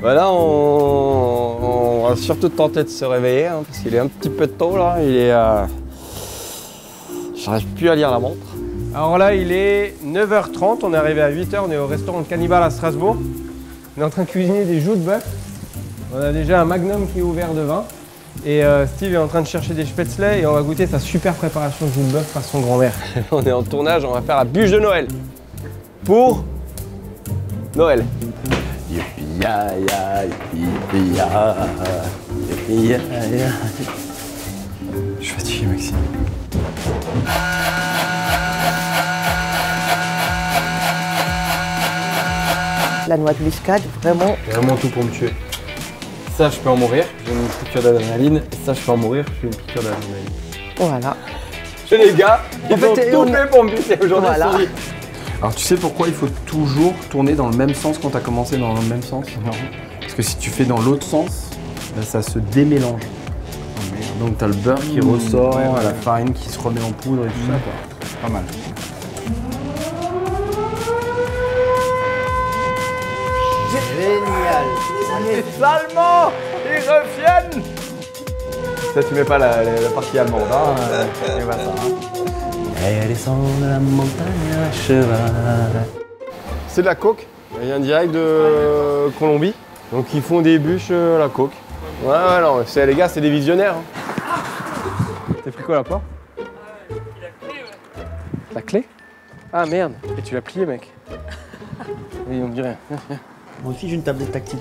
Voilà, on va surtout tenter de se réveiller hein, parce qu'il est un petit peu tôt là. Il est. J'arrive plus à lire la montre. Alors là, il est 9h30. On est arrivé à 8h. On est au restaurant Cannibal à Strasbourg. On est en train de cuisiner des joues de bœuf. On a déjà un magnum qui est ouvert de vin. Et Steve est en train de chercher des spätzle et on va goûter sa super préparation de joues de bœuf par son grand-mère. On est en tournage. On va faire la bûche de Noël pour Noël. Je suis fatigué, Maxime. La noix de muscade, vraiment. Vraiment tout pour me tuer. Ça, je peux en mourir, j'ai une piqûre d'adrénaline. Et ça, je peux en mourir, j'ai une piqûre d'adrénaline. Voilà. Chez les gars, ils ont tout fait pour me buter aujourd'hui. Voilà. Alors tu sais pourquoi il faut toujours tourner dans le même sens quand tu as commencé dans le même sens? Non. Parce que si tu fais dans l'autre sens, ben, ça se démélange. Donc tu as le beurre qui ressort, la farine qui se remet en poudre et tout ça. Quoi. Pas mal. Génial. Les Allemands, ils reviennent. Ça, tu mets pas la partie allemande, hein. Et voilà, hein. Elle descend de la montagne à cheval. C'est de la coke, il vient direct de Colombie. Donc ils font des bûches à la coke. Ouais, non, les gars, c'est des visionnaires. Hein. T'as pris quoi la porte? La clé, ouais. La clé? Ah merde, et tu l'as plié, mec. Oui, on me dirait. Moi aussi j'ai une tablette tactile.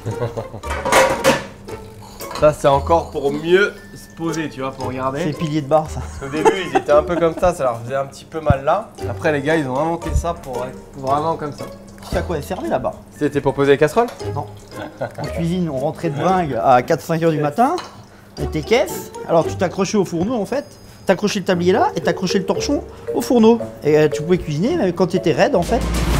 Ça, c'est encore pour mieux se poser, tu vois, pour regarder. C'est pilier de barre ça. Au début, ils étaient un peu comme ça leur faisait un petit peu mal là. Après, les gars, ils ont inventé ça pour être vraiment comme ça. Tu sais à quoi elle servait la barre? C'était pour poser les casseroles? Non. En cuisine, on rentrait de bringue à 4-5 h du matin, et tes caisses. Alors tu t'accrochais au fourneau en fait, t'accrochais le tablier là et t'accrochais le torchon au fourneau. Et tu pouvais cuisiner, mais quand tu étais raide en fait,